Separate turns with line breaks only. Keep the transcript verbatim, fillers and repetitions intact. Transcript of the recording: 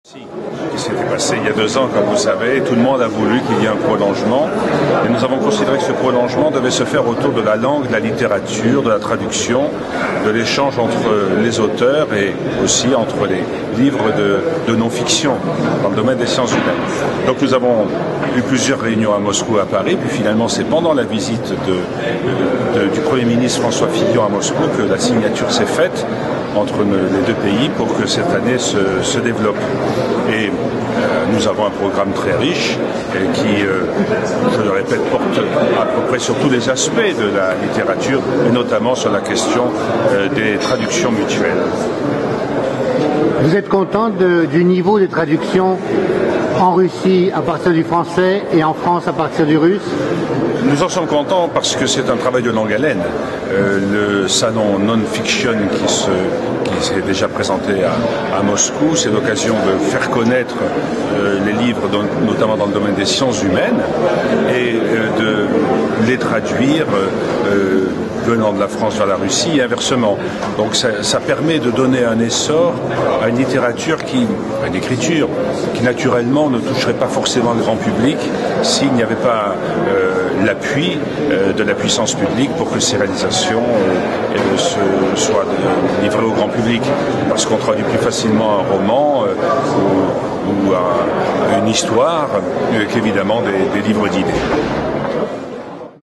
Qui s'était passé il y a deux ans, comme vous savez, tout le monde a voulu qu'il y ait un prolongement et nous avons considéré que ce prolongement devait se faire autour de la langue, de la littérature, de la traduction, de l'échange entre les auteurs et aussi entre les livres de, de non-fiction dans le domaine des sciences humaines. Donc nous avons eu plusieurs réunions à Moscou, à Paris, puis finalement c'est pendant la visite de, de, du Premier ministre François Fillon à Moscou que la signature s'est faite entre les deux pays pour que cette année se, se développe. Et euh, nous avons un programme très riche et qui, euh, je le répète, porte à peu près sur tous les aspects de la littérature et notamment sur la question euh, des traductions mutuelles.
Vous êtes content de, du niveau des traductions en Russie à partir du français et en France à partir du russe?
Nous en sommes contents parce que c'est un travail de longue haleine. Euh, le salon non-fiction qui se qui s'est déjà présenté à, à Moscou, c'est l'occasion de faire connaître euh, les livres, dans, notamment dans le domaine des sciences humaines, et euh, de les traduire euh, venant de la France vers la Russie et inversement. Donc ça, ça permet de donner un essor à une littérature qui, à une écriture, qui naturellement ne toucherait pas forcément le grand public s'il n'y avait pas euh, l'appui euh, de la puissance publique pour que ces réalisations euh, se, soient livrées au grand public. Parce qu'on traduit plus facilement un roman euh, ou, ou un, une histoire euh, qu'évidemment des, des livres d'idées.